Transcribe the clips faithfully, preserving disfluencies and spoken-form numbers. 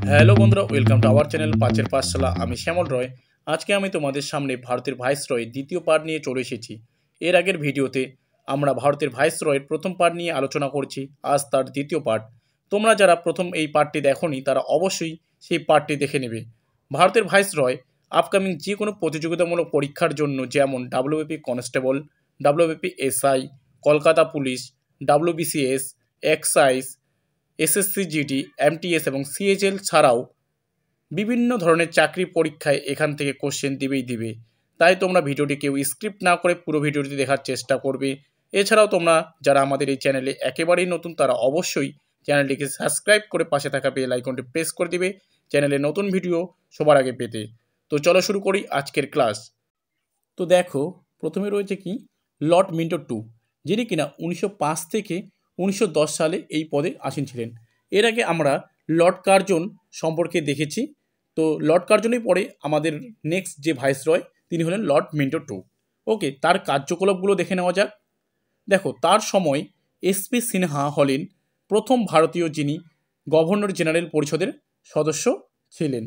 Hello বন্ধুরা, welcome to our channel পাঁচের পাঠশালা। আমি শ্যামল রয়। আজকে আমি তোমাদের সামনে ভারতের ভাইসরয় দ্বিতীয় পার্ট নিয়ে চলে এসেছি। এর আগের ভিডিওতে আমরা ভারতের ভাইসরয়ের প্রথম পার্ট নিয়ে আলোচনা করছি, আজ তার দ্বিতীয় পার্ট। তোমরা যারা প্রথম এই পার্টটি দেখোনি তারা অবশ্যই সেই পার্টটি দেখে নেবে। ভারতের ভাইসরয় আপকামিং যে কোনো প্রতিযোগিতামূলক পরীক্ষার জন্য, যেমন WBP constable, WBP SI, Kolkata police, WBCS, excise, SSC GD, MTS এবং সিএইচএল ছাড়াও বিভিন্ন ধরনের চাকরি পরীক্ষায় এখান থেকে কোশ্চেন দিবেই দিবে। তাই তোমরা ভিডিওটি কেউ স্ক্রিপ্ট না করে পুরো ভিডিওটি দেখার চেষ্টা করবে। এছাড়াও তোমরা যারা আমাদের এই চ্যানেলে একেবারেই নতুন তারা অবশ্যই চ্যানেলটিকে সাবস্ক্রাইব করে পাশে থাকা বেল আইকনটি প্রেস করে দিবে চ্যানেলে নতুন ভিডিও সবার আগে পেতে। তো চলো শুরু করি আজকের ক্লাস। তো দেখো, প্রথমে রয়েছে কি লর্ড মিন্টো টু, যিনি কিনা উনিশশো পাঁচ থেকে উনিশশো দশ সালে এই পদে আসীন ছিলেন। এর আগে আমরা লর্ড কার্জন সম্পর্কে দেখেছি। তো লর্ড কার্জনই পরে আমাদের নেক্সট যে ভাইসরয় তিনি হলেন লর্ড মিন্টো টু। ওকে, তার কার্যকলাপগুলো দেখে নেওয়া যাক। দেখো, তার সময় এসপি সিনহা হলেন প্রথম ভারতীয় যিনি গভর্নর জেনারেল পরিষদের সদস্য ছিলেন।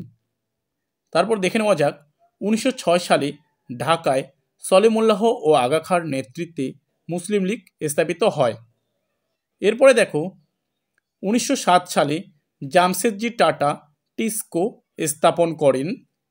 তারপর দেখে নেওয়া যাক, উনিশশো ছয় সালে ঢাকায় সলিমুল্লাহ ও আগা খাঁর নেতৃত্বে মুসলিম লীগ স্থাপিত হয়। এরপরে দেখো, উনিশশো সাত সালে জামশেদজি টাটা টিসকো স্থাপন করেন।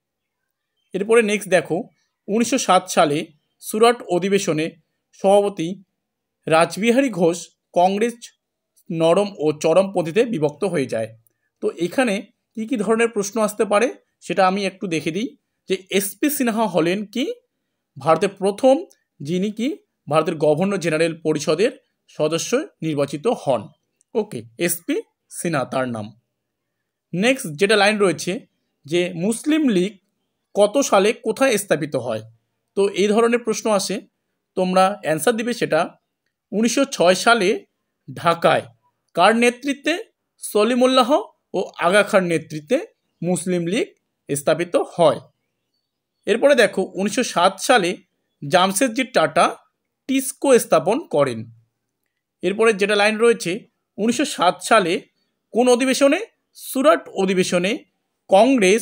এরপরে নেক্সট দেখো, উনিশশো সাত সালে সুরাট অধিবেশনে সভাপতি রাসবিহারী ঘোষ কংগ্রেস নরম ও চরমপন্থীতে বিভক্ত হয়ে যায়। তো এখানে কি কি ধরনের প্রশ্ন আসতে পারে সেটা আমি একটু দেখে দিই। যে এসপি সিনহা হলেন কি ভারতের প্রথম যিনি কি ভারতের গভর্নর জেনারেল পরিষদের সদস্য নির্বাচিত হন। ওকে, এসপি সিনহা তার নাম। নেক্সট যেটা লাইন রয়েছে যে মুসলিম লীগ কত সালে কোথায় স্থাপিত হয়। তো এই ধরনের প্রশ্ন আসে, তোমরা অ্যান্সার দিবে সেটা উনিশশো ছয় সালে ঢাকায় কার নেতৃত্বে? সলিমুল্লাহ ও আগা খাঁর নেতৃত্বে মুসলিম লীগ স্থাপিত হয়। এরপরে দেখো, উনিশশো সাত সালে জামশেদজি টাটা টিসকো স্থাপন করেন। এরপরে যেটা লাইন রয়েছে, উনিশশো সাত সালে কোন অধিবেশনে? সুরাট অধিবেশনে কংগ্রেস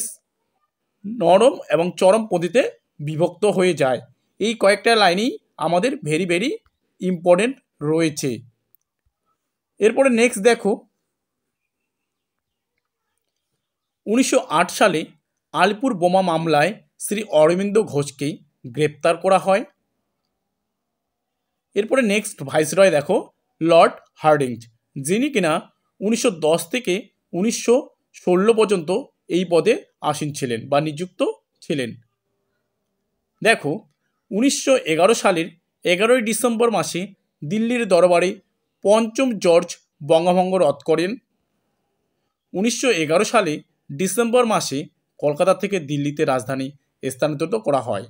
নরম এবং চরমপন্থীতে বিভক্ত হয়ে যায়। এই কয়েকটা লাইনই আমাদের ভেরি ভেরি ইম্পর্টেন্ট রয়েছে। এরপরে নেক্সট দেখো, উনিশশো আট সালে আলিপুর বোমা মামলায় শ্রী অরবিন্দ ঘোষকে গ্রেপ্তার করা হয়। এরপরে নেক্সট ভাইসরয় দেখো লর্ড হার্ডিঞ্জ, যিনি কিনা উনিশশো দশ থেকে উনিশশো ষোলো পর্যন্ত এই পদে আসীন ছিলেন বা নিযুক্ত ছিলেন। দেখো, উনিশশো এগারো সালের এগারোই ডিসেম্বর মাসে দিল্লির দরবারে পঞ্চম জর্জ বঙ্গভঙ্গ রদ করেন। উনিশশো এগারো সালে ডিসেম্বর মাসে কলকাতা থেকে দিল্লিতে রাজধানী স্থানান্তরিত করা হয়।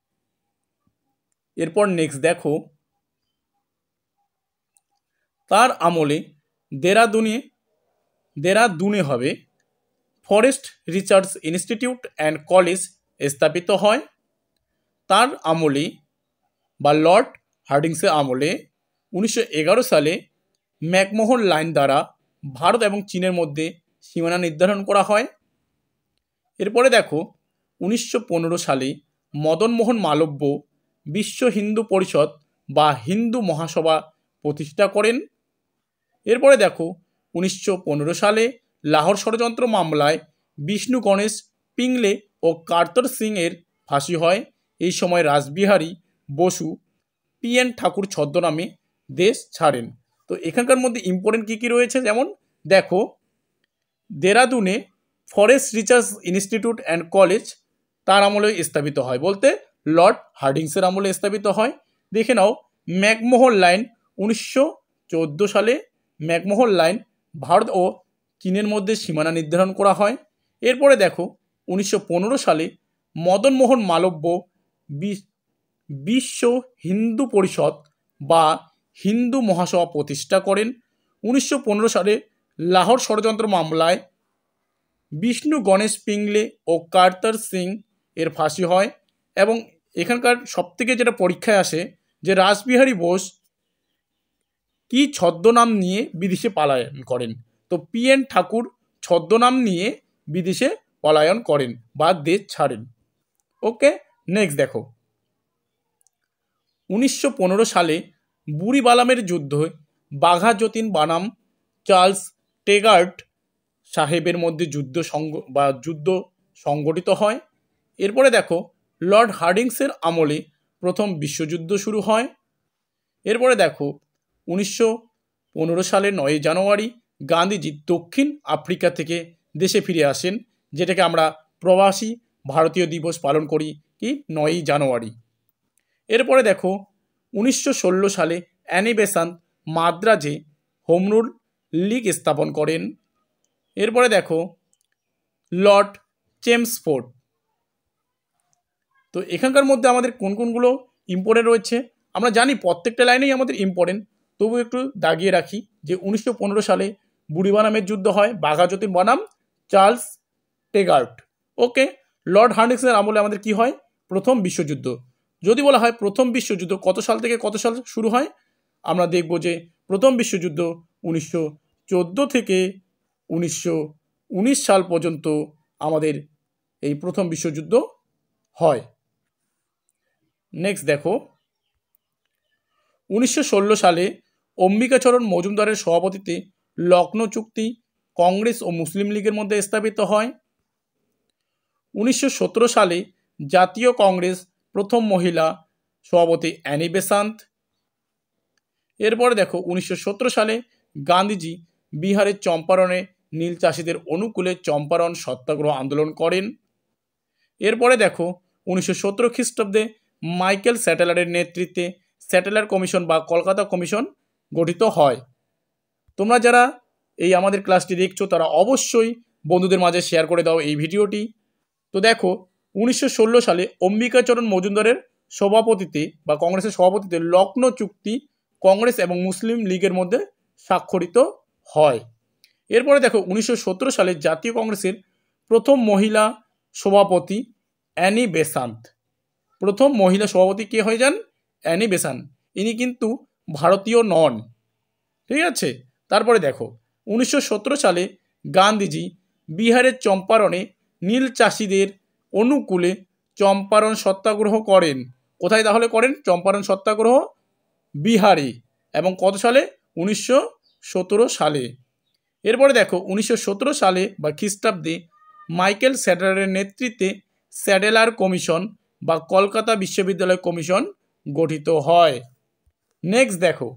এরপর নেক্সট দেখো, তার আমলে দেরাদুনে দেরাদুনে হবে forest research institute and college স্থাপিত হয়। তার আমলে বা লর্ড হার্ডিংসের আমলে উনিশশো এগারো সালে ম্যাকমোহন লাইন দ্বারা ভারত এবং চীনের মধ্যে সীমানা নির্ধারণ করা হয়। এরপরে দেখো, উনিশশো পনেরো সালে মদনমোহন মালব্য বিশ্ব হিন্দু পরিষদ বা হিন্দু মহাসভা প্রতিষ্ঠা করেন। এরপরে দেখো, উনিশশো পনেরো সালে লাহোর ষড়যন্ত্র মামলায় বিষ্ণু গণেশ পিংলে ও কার্তর সিং এর ফাঁসি হয়। এই সময় রাসবিহারী বসু পি এন ঠাকুর ছদ্মনামে দেশ ছাড়েন। তো এখানকার মধ্যে ইম্পর্টেন্ট কী কী রয়েছে, যেমন দেখো, দেরাদুনে forest research institute and college তার আমলে স্থাপিত হয়, বলতে লর্ড হার্ডিংসের আমলে স্থাপিত হয়। দেখে নাও, ম্যাকমোহন লাইন উনিশশো চোদ্দো সালে ম্যাকমোহন লাইন ভারত ও চীনের মধ্যে সীমানা নির্ধারণ করা হয়। এরপরে দেখো, উনিশশো পনেরো সালে মদনমোহন মালব্য বিশ্ব হিন্দু পরিষদ বা হিন্দু মহাসভা প্রতিষ্ঠা করেন। উনিশশো পনেরো সালে লাহোর ষড়যন্ত্র মামলায় বিষ্ণু গণেশ পিংলে ও কার্তর সিং এর ফাঁসি হয়। এবং এখানকার সবথেকে যেটা পরীক্ষায় আসে যে রাসবিহারী বোস কি ছদ্মনাম নিয়ে বিদেশে পলায়ন করেন। তো পি এন ঠাকুর ছদ্মনাম নিয়ে বিদেশে পলায়ন করেন বা দেশ ছাড়েন। ওকে, নেক্সট দেখো, উনিশশো পনেরো সালে বুড়িবালামের যুদ্ধে বাঘা যতীন বানাম চার্লস টেগার্ট সাহেবের মধ্যে যুদ্ধ সংঘ বা যুদ্ধ সংগঠিত হয়। এরপরে দেখো, লর্ড হার্ডিংসের আমলে প্রথম বিশ্বযুদ্ধ শুরু হয়। এরপরে দেখো, উনিশশো পনেরো সালের নয় জানুয়ারি গান্ধীজি দক্ষিণ আফ্রিকা থেকে দেশে ফিরে আসেন, যেটাকে আমরা প্রবাসী ভারতীয় দিবস পালন করি কি নয়ই জানুয়ারি। এরপরে দেখো, উনিশশো ষোলো সালে অ্যানি বেসান্ত মাদ্রাজে হোম রুল লীগ স্থাপন করেন। এরপরে দেখো, লর্ড চেমসফোর্ড। তো এখানকার মধ্যে আমাদের কোন কোনগুলো ইম্পর্টেন্ট রয়েছে আমরা জানি, প্রত্যেকটা লাইনেই আমাদের ইম্পর্টেন্ট, তবু একটু দাগিয়ে রাখি যে উনিশশো পনেরো সালে বুড়িবানামের যুদ্ধ হয় বাঘা যতীন বনাম চার্লস টেগার্ট। ওকে, লর্ড হার্ডিংসের আমলে আমাদের কি হয়, প্রথম বিশ্বযুদ্ধ। যদি বলা হয় প্রথম বিশ্বযুদ্ধ কত সাল থেকে কত সাল শুরু হয়, আমরা দেখব যে প্রথম বিশ্বযুদ্ধ উনিশশো চোদ্দো থেকে উনিশশো উনিশ সাল পর্যন্ত আমাদের এই প্রথম বিশ্বযুদ্ধ হয়। নেক্সট দেখো, উনিশশো ষোলো সালে অম্বিকাচরণ মজুমদারের সভাপতিত্বে লখনৌ চুক্তি কংগ্রেস ও মুসলিম লীগের মধ্যে স্থাপিত হয়। উনিশশো সতেরো সালে জাতীয় কংগ্রেস প্রথম মহিলা সভাপতি অ্যানি বেসান্ত। এরপরে দেখো, উনিশশো সতেরো সালে গান্ধীজি বিহারের চম্পারণে নীল চাষিদের অনুকূলে চম্পারণ সত্যাগ্রহ আন্দোলন করেন। এরপরে দেখো, উনিশশো সতেরো খ্রিস্টাব্দে মাইকেল স্যাটেলারের নেতৃত্বে স্যাটেলার কমিশন বা কলকাতা কমিশন গঠিত হয়। তোমরা যারা এই আমাদের ক্লাসটি দেখছো তারা অবশ্যই বন্ধুদের মাঝে শেয়ার করে দাও এই ভিডিওটি। তো দেখো, উনিশশো ষোলো সালে অম্বিকাচরণ মজুমদারের সভাপতিত্বে বা কংগ্রেসের সভাপতিত্বে লখনৌ চুক্তি কংগ্রেস এবং মুসলিম লীগের মধ্যে স্বাক্ষরিত হয়। এরপরে দেখো, উনিশশো সতেরো সালে জাতীয় কংগ্রেসের প্রথম মহিলা সভাপতি অ্যানি বেসান্ত। প্রথম মহিলা সভাপতি কে হয়ে যান, অ্যানি বেসান্ত। ইনি কিন্তু ভারতীয় নন, ঠিক আছে। তারপরে দেখো, উনিশশো সতেরো সালে গান্ধীজি বিহারের চম্পারণে নীল চাষিদের অনুকূলে চম্পারণ সত্যাগ্রহ করেন। কোথায় তাহলে করেন চম্পারণ সত্যাগ্রহ? বিহারে। এবং কত সালে? উনিশশো সতেরো সালে। এরপরে দেখো, উনিশশো সতেরো সালে বা খ্রিস্টাব্দে মাইকেল স্যাটেলারের নেতৃত্বে স্যাটেলার কমিশন বা কলকাতা বিশ্ববিদ্যালয় কমিশন গঠিত হয়। নেক্সট দেখো,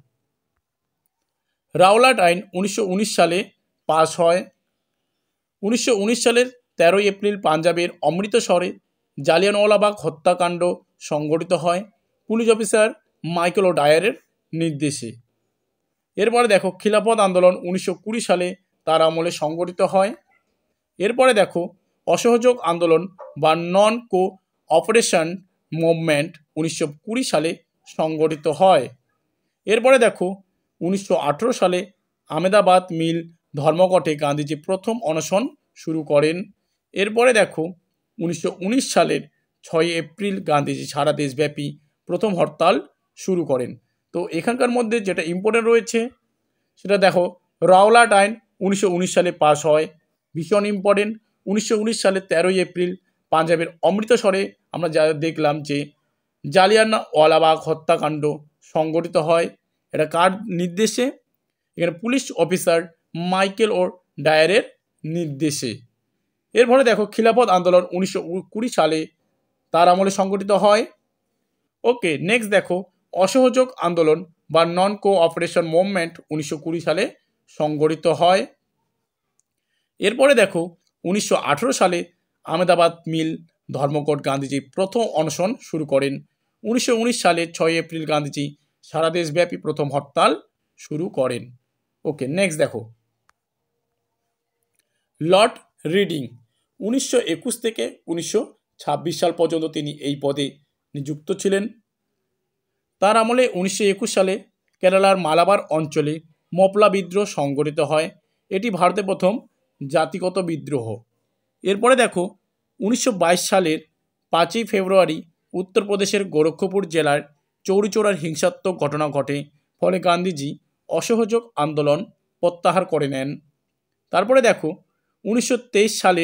রাওলাট আইন উনিশশো উনিশ সালে পাস হয়। উনিশশো উনিশ সালের তেরোই এপ্রিল পাঞ্জাবের অমৃতসরে জালিয়ানওয়ালাবাগ হত্যাকাণ্ড সংঘটিত হয় পুলিশ অফিসার মাইকেল ও ডায়ারের নির্দেশে। এরপরে দেখো, খিলাফত আন্দোলন উনিশশো কুড়ি সালে তার আমলে সংগঠিত হয়। এরপরে দেখো, অসহযোগ আন্দোলন বা নন কো অপারেশন মুভমেন্ট উনিশশো কুড়ি সালে সংগঠিত হয়। এরপরে দেখো, উনিশশো আঠেরো সালে আহমেদাবাদ মিল ধর্মঘটে গান্ধীজি প্রথম অনশন শুরু করেন। এরপরে দেখো, উনিশশো উনিশ সালের ছয় এপ্রিল গান্ধীজি সারা দেশব্যাপী প্রথম হরতাল শুরু করেন। তো এখানকার মধ্যে যেটা ইম্পর্টেন্ট রয়েছে সেটা দেখো, রাওলাট আইন উনিশশো উনিশ সালে পাস হয়, ভীষণ ইম্পর্টেন্ট। উনিশশো উনিশ সালের তেরোই এপ্রিল পাঞ্জাবের অমৃতসরে আমরা যা দেখলাম যে জালিয়ানওয়ালাবাগ হত্যাকাণ্ড সংগঠিত হয়। এটা কার নির্দেশে? এখানে পুলিশ অফিসার মাইকেল ও ডায়ারের নির্দেশে। এরপরে দেখো, খিলাফত আন্দোলন উনিশশো কুড়ি সালে তার আমলে সংগঠিত হয়। ওকে, নেক্সট দেখো, অসহযোগ আন্দোলন বা নন কোঅপারেশন মুভমেন্ট উনিশশো কুড়ি সালে সংগঠিত হয়। এরপরে দেখো, উনিশশো আঠেরো সালে আহমেদাবাদ মিল ধর্মঘট গান্ধীজি প্রথম অনশন শুরু করেন। উনিশশো উনিশ সালে ছয় এপ্রিল গান্ধীজি সারা দেশব্যাপী প্রথম হরতাল শুরু করেন। ওকে, নেক্সট দেখো, লর্ড রিডিং উনিশশো একুশ থেকে উনিশশো ছাব্বিশ সাল পর্যন্ত তিনি এই পদে নিযুক্ত ছিলেন। তার আমলে উনিশশো একুশ সালে কেরালার মালাবার অঞ্চলে মপলা বিদ্রোহ সংগঠিত হয়। এটি ভারতের প্রথম জাতিগত বিদ্রোহ। এরপরে দেখো, উনিশশো বাইশ সালের পাঁচই ফেব্রুয়ারি উত্তরপ্রদেশের গোরক্ষপুর জেলার চৌরিচৌরার হিংসাত্মক ঘটনা ঘটে, ফলে গান্ধীজি অসহযোগ আন্দোলন প্রত্যাহার করে নেন। তারপরে দেখো, উনিশশো তেইশ সালের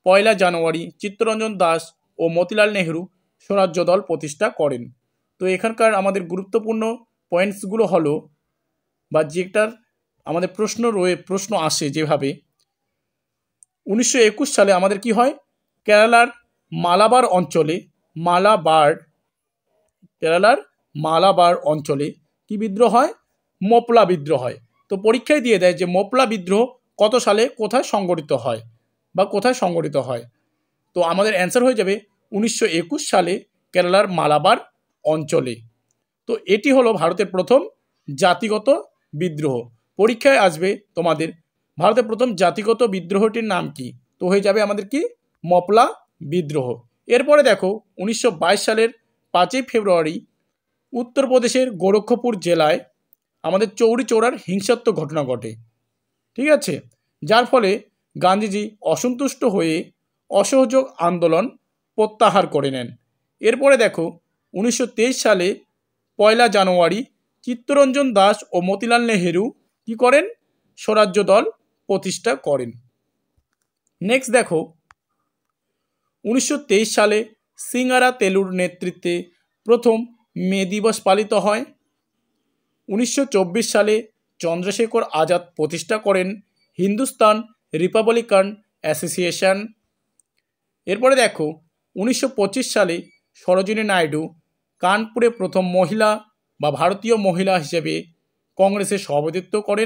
পয়লা জানুয়ারি চিত্তরঞ্জন দাস ও মতিলাল নেহরু স্বরাজ্য দল প্রতিষ্ঠা করেন। তো এখানকার আমাদের গুরুত্বপূর্ণ পয়েন্টসগুলো হলো, বা যেটার আমাদের প্রশ্ন রয়ে প্রশ্ন আসে যেভাবে, উনিশশো একুশ সালে আমাদের কি হয়, কেরালার মালাবার অঞ্চলে মালাবার কেরালার মালাবার অঞ্চলে কি বিদ্রোহ হয়, মোপলা বিদ্রোহ হয়। তো পরীক্ষায় দিয়ে দেয় যে মোপলা বিদ্রোহ কত সালে কোথায় সংগঠিত হয় বা কোথায় সংগঠিত হয়। তো আমাদের অ্যান্সার হয়ে যাবে উনিশশো একুশ সালে কেরালার মালাবার অঞ্চলে। তো এটি হলো ভারতের প্রথম জাতিগত বিদ্রোহ। পরীক্ষায় আসবে তোমাদের ভারতের প্রথম জাতিগত বিদ্রোহটির নাম কি, তো হয়ে যাবে আমাদের কি, মোপলা বিদ্রোহ। এরপরে দেখো উনিশশো বাইশ সালের পাঁচই ফেব্রুয়ারি উত্তরপ্রদেশের গোরক্ষপুর জেলায় আমাদের চৌরি চৌরার হিংসাত্মক ঘটনা ঘটে, ঠিক আছে, যার ফলে গান্ধীজি অসন্তুষ্ট হয়ে অসহযোগ আন্দোলন প্রত্যাহার করে নেন। এরপরে দেখো উনিশশো তেইশ সালে পয়লা জানুয়ারি চিত্তরঞ্জন দাস ও মতিলাল নেহেরু কি করেন, স্বরাজ্য দল প্রতিষ্ঠা করেন। নেক্সট দেখো উনিশশো তেইশ সালে সিঙ্গারা তেলুর নেতৃত্বে প্রথম মে দিবস পালিত হয়। উনিশশো চব্বিশ সালে চন্দ্রশেখর আজাদ প্রতিষ্ঠা করেন হিন্দুস্তান রিপাবলিকান অ্যাসোসিয়েশন। এরপরে দেখো উনিশশো পঁচিশ সালে সরোজিনী নাইডু কানপুরে প্রথম মহিলা বা ভারতীয় মহিলা হিসেবে কংগ্রেসে সভাপতিত্ব করেন।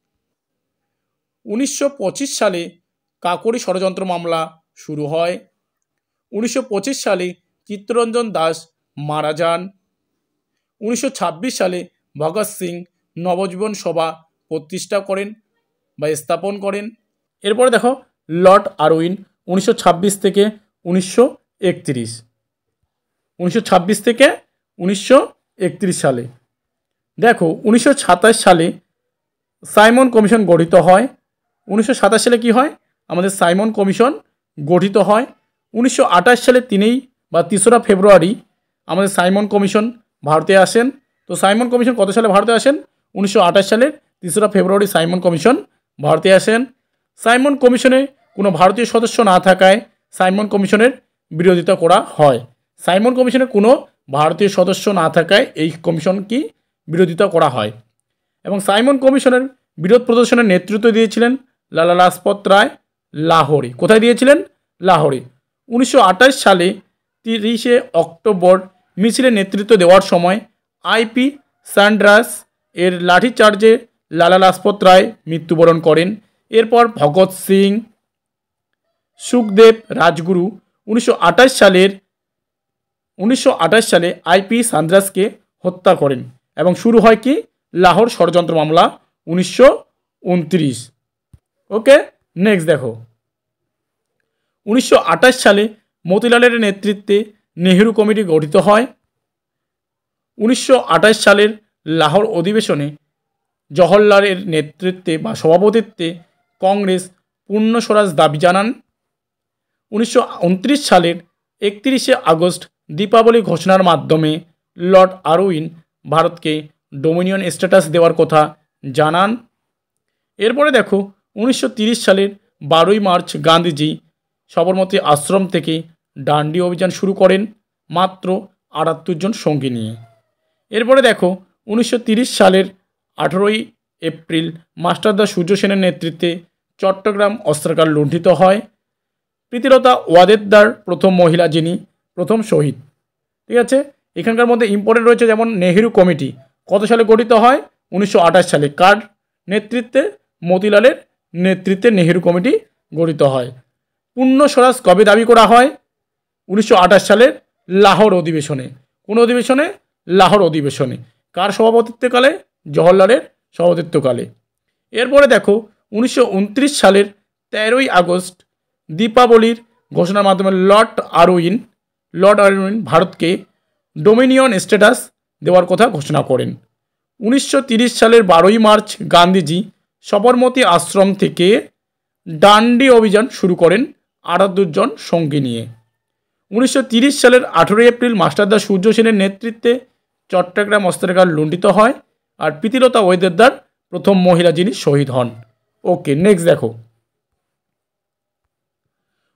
উনিশশো পঁচিশ সালে কাকোরি ষড়যন্ত্র মামলা শুরু হয়। উনিশশো পঁচিশ সালে চিত্তরঞ্জন দাস মারা যান। উনিশশো ছাব্বিশ সালে ভগৎ সিং নবজীবন সভা প্রতিষ্ঠা করেন বা স্থাপন করেন। এরপরে দেখো লর্ড আরউইন উনিশশো ছাব্বিশ থেকে উনিশশো একত্রিশ উনিশশো ছাব্বিশ থেকে উনিশশো একত্রিশ সালে দেখো উনিশশো সাতাশ সালে সাইমন কমিশন গঠিত হয়। উনিশশো সাতাশ সালে কি হয়, আমাদের সাইমন কমিশন গঠিত হয়। উনিশশো আঠাশ সালে তিনই বা তেসরা ফেব্রুয়ারি আমাদের সাইমন কমিশন ভারতে আসেন। তো সাইমন কমিশন কত সালে ভারতে আসেন, উনিশশো আঠাশ সালের তেসরা ফেব্রুয়ারি সাইমন কমিশন ভারতে আসেন। সাইমন কমিশনে কোনো ভারতীয় সদস্য না থাকায় সাইমন কমিশনের বিরোধিতা করা হয়। সাইমন কমিশনের কোনো ভারতীয় সদস্য না থাকায় এই কমিশন কি বিরোধিতা করা হয়। এবং সাইমন কমিশনের বিরোধ প্রদর্শনের নেতৃত্ব দিয়েছিলেন লালা লাজপত রায় লাহোরে। কোথায় দিয়েছিলেন, লাহোরে। উনিশশো আঠাশ সালে তিরিশে অক্টোবর মিছিলে নেতৃত্ব দেওয়ার সময় আইপি স্যান্ডার্স এর লাঠিচার্জে লালা লাজপত রায় মৃত্যুবরণ করেন। এরপর ভগৎ সিং, সুখদেব, রাজগুরু উনিশশো আঠাশ সালের উনিশশো আঠাশ সালে আইপি সান্দ্রাসকে হত্যা করেন এবং শুরু হয় কি, লাহোর ষড়যন্ত্র মামলা উনিশশো উনত্রিশ। ওকে, নেক্সট দেখো উনিশশো আঠাশ সালে মতিলালের নেতৃত্বে নেহেরু কমিটি গঠিত হয়। উনিশশো আঠাশ সালের লাহোর অধিবেশনে জওহরলালের নেতৃত্বে বা সভাপতিত্বে কংগ্রেস পূর্ণ স্বরাজ দাবি জানান। উনিশশো উনত্রিশ সালের একত্রিশে আগস্ট দীপাবলি ঘোষণার মাধ্যমে লর্ড আরউইন ভারতকে ডোমিনিয়ন স্ট্যাটাস দেওয়ার কথা জানান। এরপরে দেখো উনিশশো তিরিশ সালের বারোই মার্চ গান্ধীজি সবরমতী আশ্রম থেকে ডান্ডি অভিযান শুরু করেন মাত্র আটাত্তর জন সঙ্গী নিয়ে। এরপরে দেখো উনিশশো তিরিশ সালের আঠেরোই এপ্রিল মাস্টারদা সূর্য সেনের নেতৃত্বে চট্টগ্রাম অস্ত্রাগার লুণ্ঠিত হয়। প্রীতিলতা ওয়াদেদার প্রথম মহিলা, যিনি প্রথম শহীদ। ঠিক আছে, এখানকার মধ্যে ইম্পর্টেন্ট রয়েছে যেমন নেহেরু কমিটি কত সালে গঠিত হয়, উনিশশো আঠাশ সালে। কার নেতৃত্বে, মতিলালের নেতৃত্বে নেহেরু কমিটি গঠিত হয়। পূর্ণ স্বরাজ কবে দাবি করা হয়, উনিশশো আঠাশ সালের লাহোর অধিবেশনে। কোন অধিবেশনে, লাহোর অধিবেশনে। কার সভাপতিত্বকালে, জওহরলালের সভাপতিত্বকালে। এরপরে দেখো উনিশশো উনত্রিশ সালের তেরোই আগস্ট দীপাবলির ঘোষণার মাধ্যমে লর্ড আরউইন লর্ড আরউইন ভারতকে ডোমিনিয়ন স্ট্যাটাস দেওয়ার কথা ঘোষণা করেন। উনিশশো তিরিশ সালের বারোই মার্চ গান্ধীজি সবরমতী আশ্রম থেকে ডান্ডি অভিযান শুরু করেন আটাত্তর জন সঙ্গী নিয়ে। উনিশশো তিরিশ সালের আঠেরোই এপ্রিল মাস্টারদা সূর্য সেনের নেতৃত্বে চট্টগ্রাম অস্ত্রাগার লুণ্ঠিত হয় আর প্রীতিলতা ওয়াদেদার প্রথম মহিলা, যিনি শহীদ হন। ওকে, নেক্সট দেখো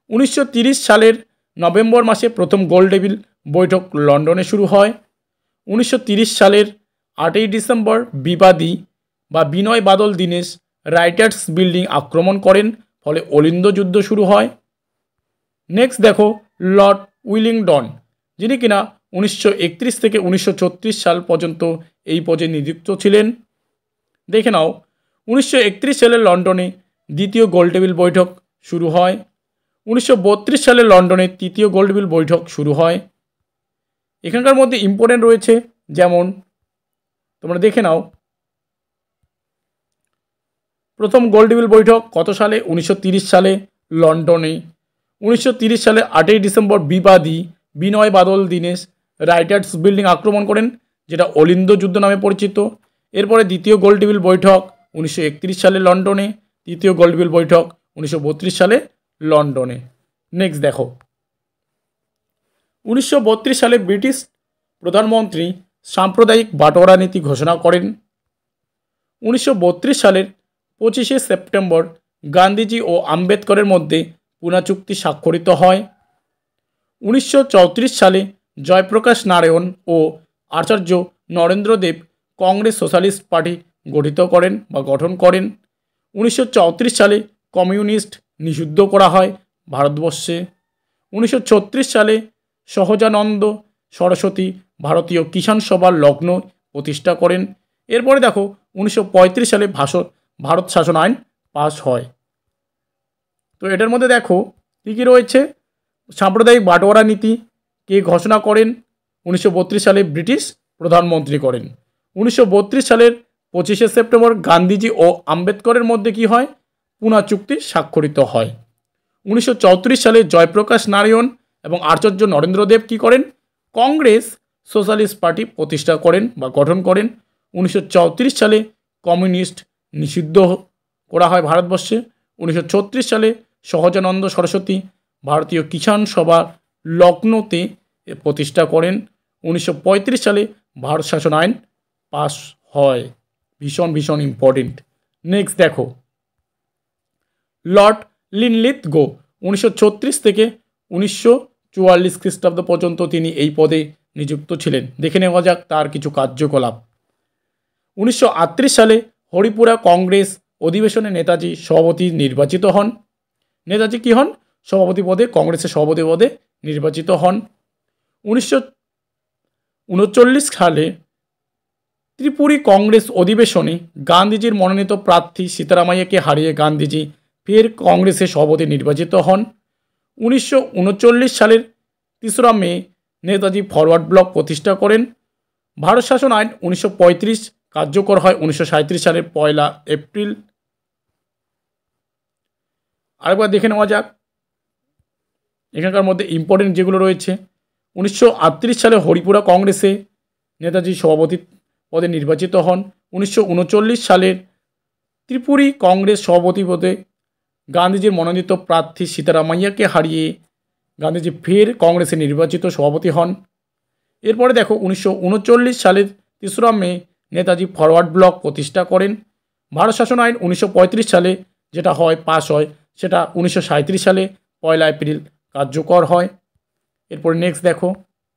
উনিশশো তিরিশ সালের নভেম্বর মাসে প্রথম গোলটেবিল বৈঠক লন্ডনে শুরু হয়। উনিশশো তিরিশ সালের আটই ডিসেম্বর বিবাদী বা বিনয় বাদল দীনেশ রাইটার্স বিল্ডিং আক্রমণ করেন, ফলে অলিন্দ যুদ্ধ শুরু হয়। নেক্সট দেখো লর্ড উইলিংডন, যিনি কিনা উনিশশো একত্রিশ থেকে উনিশশো ছত্রিশ সাল পর্যন্ত এই পদে নিযুক্ত ছিলেন। দেখে নাও, উনিশশো একত্রিশ সালে লন্ডনে দ্বিতীয় গোলটেবিল বৈঠক শুরু হয়। উনিশশো বত্রিশ সালে লন্ডনে তৃতীয় গোলটেবিল বৈঠক শুরু হয়। এখানকার মধ্যে ইম্পর্টেন্ট রয়েছে, যেমন তোমরা দেখে নাও, প্রথম গোলটেবিল বৈঠক কত সালে? উনিশশো তিরিশ সালে লন্ডনে। উনিশশো তিরিশ সালে আটই ডিসেম্বর বিবাদী বিনয় বাদল দীনেশ রাইটার্স বিল্ডিং আক্রমণ করেন, যেটা অলিন্দ যুদ্ধ নামে পরিচিত। এরপরে দ্বিতীয় গোলটেবিল বৈঠক উনিশশো একত্রিশ সালে লন্ডনে, তৃতীয় গোলটেবিল বৈঠক উনিশশো বত্রিশ সালে লন্ডনে। নেক্সট দেখো, উনিশশো বত্রিশ সালে ব্রিটিশ প্রধানমন্ত্রী সাম্প্রদায়িক বাটোয়ারা নীতি ঘোষণা করেন। উনিশশো বত্রিশ সালের পঁচিশে সেপ্টেম্বর গান্ধীজি ও আম্বেদকরের মধ্যে পুনা চুক্তি স্বাক্ষরিত হয়। উনিশশো চৌত্রিশ সালে জয়প্রকাশ নারায়ণ ও Acharya Narendradev Congress socialist party গঠিত করেন বা গঠন করেন। উনিশশো চৌত্রিশ সালে কমিউনিস্ট নিষিদ্ধ করা হয় ভারতবর্ষে। উনিশশো ছত্রিশ সালে সহজানন্দ সরস্বতী ভারতীয় কিষাণ সভার লগ্ন প্রতিষ্ঠা করেন। এরপরে দেখো, উনিশশো পঁয়ত্রিশ সালে ভাষণ ভারত শাসন আইন পাস হয়। তো এটার মধ্যে দেখো কী কী রয়েছে। সাম্প্রদায়িক বাটোয়ারা নীতি কে ঘোষণা করেন? উনিশশো বত্রিশ সালে ব্রিটিশ প্রধানমন্ত্রী করেন। উনিশশো বত্রিশ সালের পঁচিশে সেপ্টেম্বর গান্ধীজি ও আম্বেদকরের মধ্যে কি হয়? পুনা চুক্তি স্বাক্ষরিত হয়। উনিশশো চৌত্রিশ সালে জয়প্রকাশ নারায়ণ এবং আচার্য নরেন্দ্রদেব কি করেন? কংগ্রেস সোশ্যালিস্ট পার্টি প্রতিষ্ঠা করেন বা গঠন করেন। উনিশশো চৌত্রিশ সালে কমিউনিস্ট নিষিদ্ধ করা হয় ভারতবর্ষে। উনিশশো ছত্রিশ সালে সহজানন্দ সরস্বতী ভারতীয় কিষাণ সভা লক্ষ্ণৌতে প্রতিষ্ঠা করেন। উনিশশো পঁয়ত্রিশ সালে ভারত শাসন আইন পাস হয়। ভীষণ ভীষণ ইম্পর্টেন্ট। নেক্সট দেখো, লর্ড লিনলিথগো উনিশশো ছত্রিশ থেকে উনিশশো চুয়াল্লিশ খ্রিস্টাব্দ পর্যন্ত তিনি এই পদে নিযুক্ত ছিলেন। দেখে নেওয়া যাক তার কিছু কার্যকলাপ। উনিশশো আটত্রিশ সালে হরিপুরা কংগ্রেস অধিবেশনে নেতাজি সভাপতি নির্বাচিত হন। নেতাজি কী হন? সভাপতি পদে, কংগ্রেসের সভাপতি পদে নির্বাচিত হন। উনিশশো উনচল্লিশ সালে ত্রিপুরী কংগ্রেস অধিবেশনে গান্ধীজির মনোনীত প্রার্থী সীতারামাইয়াকে হারিয়ে গান্ধীজি ফের কংগ্রেসের সভাপতি নির্বাচিত হন। উনিশশো উনচল্লিশ সালের তেসরা মে নেতাজি ফরওয়ার্ড ব্লক প্রতিষ্ঠা করেন। ভারত শাসন আইন উনিশশো পঁয়ত্রিশ কার্যকর হয় উনিশশো সাঁত্রিশ সালের পয়লা এপ্রিল। আরেকবার দেখে নেওয়া যাক এখানকার মধ্যে ইম্পর্টেন্ট যেগুলো রয়েছে। উনিশশো আটত্রিশ সালে হরিপুরা কংগ্রেসে নেতাজি সভাপতি পদে নির্বাচিত হন। উনিশশো উনচল্লিশ সালের ত্রিপুরী কংগ্রেস সভাপতি পদে গান্ধীজির মনোনীত প্রার্থী সীতারামাইয়াকে হারিয়ে গান্ধীজি ফের কংগ্রেসে নির্বাচিত সভাপতি হন। এরপরে দেখো, উনিশশো উনচল্লিশ সালের তেসরা মে নেতাজি ফরওয়ার্ড ব্লক প্রতিষ্ঠা করেন। ভারত শাসন আইন উনিশশো পঁয়ত্রিশ সালে যেটা হয় পাস হয়, সেটা উনিশশো সাঁত্রিশ সালে পয়লা এপ্রিল কার্যকর হয়। এরপর নেক্সট দেখো,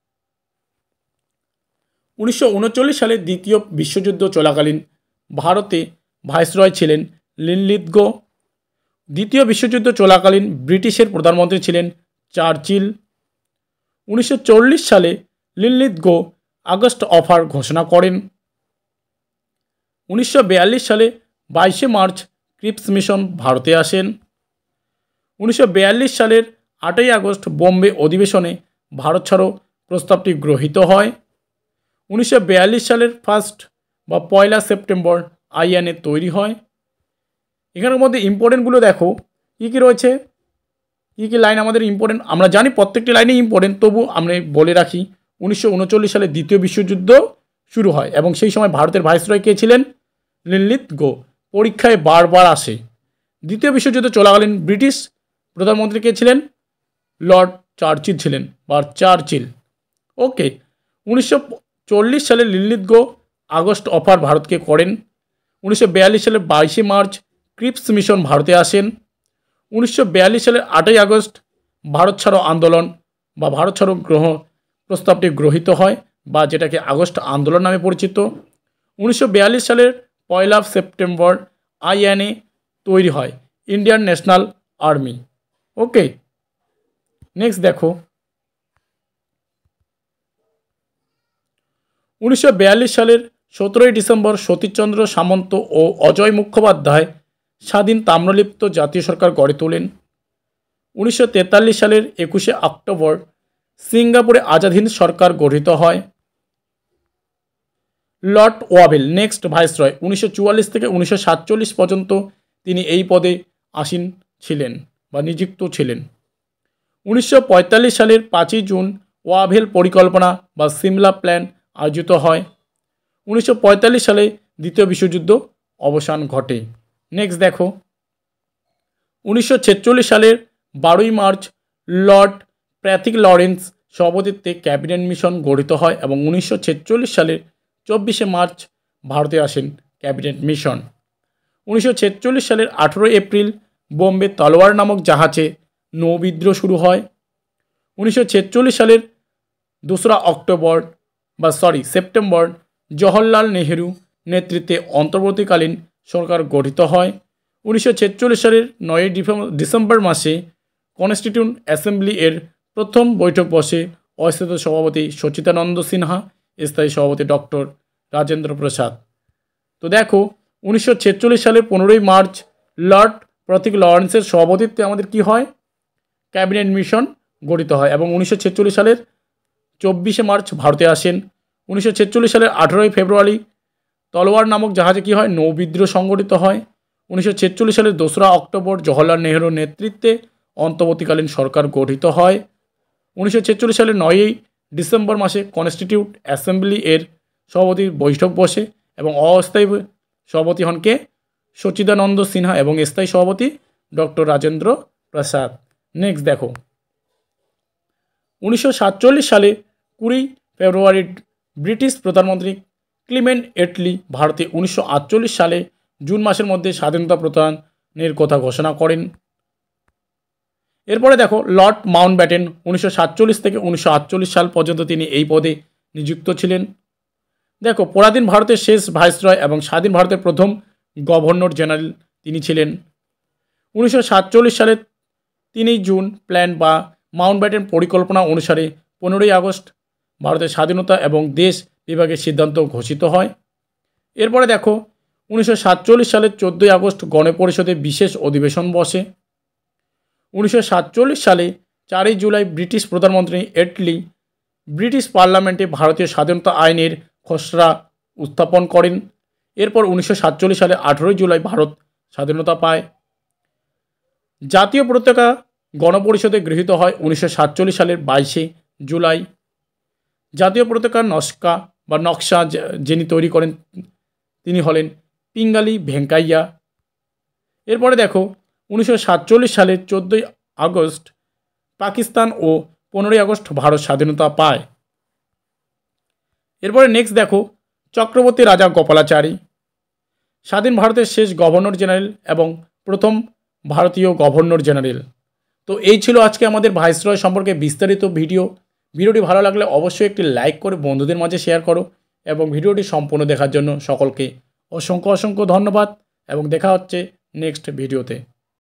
উনিশশো উনচল্লিশ সালে দ্বিতীয় বিশ্বযুদ্ধ চলাকালীন ভারতে ভাইসরয় ছিলেন লিনলিথগো। দ্বিতীয় বিশ্বযুদ্ধ চলাকালীন ব্রিটিশের প্রধানমন্ত্রী ছিলেন চার্চিল। উনিশশো চল্লিশ সালে লিনলিথগো আগস্ট অফার ঘোষণা করেন। উনিশশো বিয়াল্লিশ সালে বাইশে মার্চ ক্রিপস মিশন ভারতে আসেন। উনিশশো বিয়াল্লিশ সালের আটই আগস্ট বোম্বে অধিবেশনে ভারত ছাড়ো প্রস্তাবটি গৃহীত হয়। উনিশশো বিয়াল্লিশ সালের ফার্স্ট বা পয়লা সেপ্টেম্বর আইএনএ তৈরি হয়। এখানের মধ্যে ইম্পর্টেন্টগুলো দেখো কী কী রয়েছে, কী কী লাইন আমাদের ইম্পর্টেন্ট। আমরা জানি প্রত্যেকটি লাইনেই ইম্পর্টেন্ট, তবু আমরা বলে রাখি। উনিশশো উনচল্লিশ সালে দ্বিতীয় বিশ্বযুদ্ধ শুরু হয় এবং সেই সময় ভারতের ভাইসরয় কে ছিলেন? লিনলিথগো। পরীক্ষায় বারবার আসে। দ্বিতীয় বিশ্বযুদ্ধ চলাকালীন ব্রিটিশ প্রধানমন্ত্রী কে ছিলেন? লর্ড চার্চিল ছিলেন বা চার্চিল। ওকে, উনিশশো চল্লিশ সালে লিনলিথগো আগস্ট অফার ভারতকে করেন। উনিশশো বিয়াল্লিশ সালের বাইশে মার্চ ক্রিপস মিশন ভারতে আসেন। উনিশশো বিয়াল্লিশ সালের আটই আগস্ট ভারত ছাড়ো আন্দোলন বা ভারত ছাড়ো গ্রহ প্রস্তাবটি গৃহীত হয় বা যেটাকে আগস্ট আন্দোলন নামে পরিচিত। উনিশশো বিয়াল্লিশ সালের পয়লা সেপ্টেম্বর আইএনএ তৈরি হয়, Indian national army. Okay, next দেখো, উনিশশো বিয়াল্লিশ সালের সতেরোই ডিসেম্বর সতীশচন্দ্র সামন্ত ও অজয় মুখোপাধ্যায় স্বাধীন তাম্রলিপ্ত জাতীয় সরকার গড়ে তোলেন। উনিশশো তেতাল্লিশ সালের একুশে অক্টোবর সিঙ্গাপুরে আজাদ হিন্দ সরকার গঠিত হয়। লর্ড ওয়াভেল নেক্সট ভাইসরয়, উনিশশো চুয়াল্লিশ থেকে উনিশশো সাতচল্লিশ পর্যন্ত তিনি এই পদে আসীন ছিলেন বা নিযুক্ত ছিলেন। উনিশশো পঁয়তাল্লিশ সালের পাঁচই জুন ওয়াভেল পরিকল্পনা বা সিমলা প্ল্যান আয়োজিত হয়। উনিশশো পঁয়তাল্লিশ সালে দ্বিতীয় বিশ্বযুদ্ধ অবসান ঘটে। নেক্সট দেখো, উনিশশো ছেচল্লিশ সালের বারোই মার্চ লর্ড প্যাথিক লরেন্স সভাপতিত্বে ক্যাবিনেট মিশন গঠিত হয় এবং উনিশশো ছেচল্লিশ সালের চব্বিশে মার্চ ভারতে আসেন ক্যাবিনেট মিশন। উনিশশো ছেচল্লিশ সালের আঠেরোই এপ্রিল বোম্বে তলোয়ার নামক জাহাজে নৌবিদ্রোহ শুরু হয়। উনিশশো ছেচল্লিশ সালের দোসরা অক্টোবর বা সরি সেপ্টেম্বর জওহরলাল নেহেরু নেতৃত্বে অন্তর্বর্তীকালীন সরকার গঠিত হয়। উনিশশো ছেচল্লিশ সালের নয়ই ডিসেম্বর মাসে কনস্টিটিউন্ট অ্যাসেম্বলি এর প্রথম বৈঠক বসে, অস্থায়ী সভাপতি সচিদানন্দ সিনহা, স্থায়ী সভাপতি ডক্টর রাজেন্দ্র প্রসাদ। তো দেখো, উনিশশো ছেচল্লিশ সালের পনেরোই মার্চ লর্ড প্রতীক লরেন্সের সভাপতিত্বে আমাদের কি হয়, ক্যাবিনেট মিশন গঠিত হয় এবং উনিশশো ছেচল্লিশ সালের চব্বিশে মার্চ ভারতে আসেন। উনিশশো ছেচল্লিশ সালের আঠেরোই ফেব্রুয়ারি তলোয়ার নামক জাহাজে কী হয়, নৌবিদ্রোহ সংগঠিত হয়। উনিশশো ছেচল্লিশ সালের দোসরা অক্টোবর জওহরলাল নেহরুর নেতৃত্বে অন্তর্বর্তীকালীন সরকার গঠিত হয়। উনিশশো ছেচল্লিশ সালের নয়ই ডিসেম্বর মাসে কনস্টিটিউট অ্যাসেম্বলি এর সভাপতির বৈঠক বসে এবং অস্থায়ী সভাপতি হন কে, সচিদানন্দ সিনহা এবং স্থায়ী সভাপতি ডক্টর রাজেন্দ্র প্রসাদ। নেক্সট দেখো, উনিশশো সাতচল্লিশ সালে কুড়ি ফেব্রুয়ারি ব্রিটিশ প্রধানমন্ত্রী ক্লিমেন্ট এটলি ভারতে উনিশশো আটচল্লিশ সালে জুন মাসের মধ্যে স্বাধীনতা প্রদানের কথা ঘোষণা করেন। এরপরে দেখো, লর্ড মাউন্টব্যাটেন উনিশশো সাতচল্লিশ থেকে উনিশশো আটচল্লিশ সাল পর্যন্ত তিনি এই পদে নিযুক্ত ছিলেন। দেখো, পরাধীন ভারতের শেষ ভাইসরয় এবং স্বাধীন ভারতের প্রথম গভর্নর জেনারেল তিনি ছিলেন। উনিশশো সাতচল্লিশ সালে তিনই জুন প্ল্যান বা মাউন্টব্যাটেন পরিকল্পনা অনুসারে পনেরোই আগস্ট ভারতের স্বাধীনতা এবং দেশ বিভাগের সিদ্ধান্ত ঘোষিত হয়। এরপরে দেখো, উনিশশো সাতচল্লিশ সালের চোদ্দোই আগস্ট গণপরিষদে বিশেষ অধিবেশন বসে। উনিশশো সাতচল্লিশ সালে চারই জুলাই ব্রিটিশ প্রধানমন্ত্রী এটলি ব্রিটিশ পার্লামেন্টে ভারতীয় স্বাধীনতা আইনের খসড়া উত্থাপন করেন। এরপর উনিশশো সাতচল্লিশ সালে আঠেরোই জুলাই ভারত স্বাধীনতা পায়। জাতীয় পতাকা গণপরিষদে গৃহীত হয় উনিশশো সাতচল্লিশ সালের বাইশে জুলাই। জাতীয় পতাকার নকশা বা নকশা যিনি তৈরি করেন তিনি হলেন পিঙ্গালি ভেঙ্কাইয়া। এরপরে দেখো, উনিশশো সাতচল্লিশ সালের চোদ্দোই আগস্ট পাকিস্তান ও পনেরোই আগস্ট ভারত স্বাধীনতা পায়। এরপরে নেক্সট দেখো, চক্রবর্তী রাজা গোপালাচারী স্বাধীন ভারতের শেষ গভর্নর জেনারেল এবং প্রথম ভারতীয় গভর্নর জেনারেল। তো এই ছিল আজকে আমাদের ভাইসরয় সম্পর্কে বিস্তারিত ভিডিও। ভিডিওটি ভালো লাগলে অবশ্যই একটি লাইক করে বন্ধুদের মাঝে শেয়ার করো এবং ভিডিওটি সম্পূর্ণ দেখার জন্য সকলকে অসংখ্য অসংখ্য ধন্যবাদ এবং দেখা হচ্ছে নেক্সট ভিডিওতে।